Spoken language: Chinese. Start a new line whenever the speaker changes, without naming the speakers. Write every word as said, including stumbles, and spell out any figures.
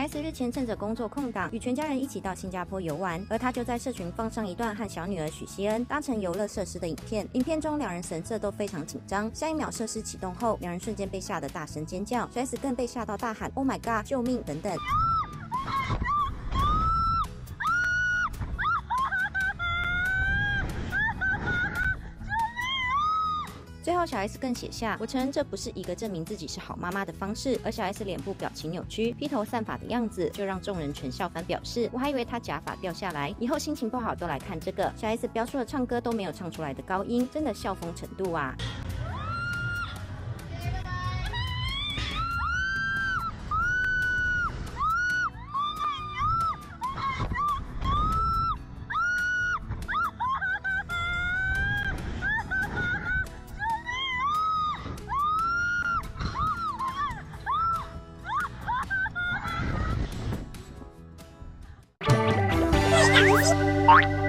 S 日前趁着工作空档，与全家人一起到新加坡游玩，而他就在社群放上一段和小女儿许希恩搭乘游乐设施的影片。影片中两人神色都非常紧张，下一秒设施启动后，两人瞬间被吓得大声尖叫，小 S 更被吓到大喊 "Oh my god， 救命"等等。最后，小 S 更写下：“我承认这不是一个证明自己是好妈妈的方式。”而小 S 脸部表情扭曲、披头散发的样子，就让众人全笑翻，表示：“我还以为她假发掉下来，以后心情不好都来看这个。”小 S 标出了唱歌都没有唱出来的高音，真的笑疯程度啊！
Bye.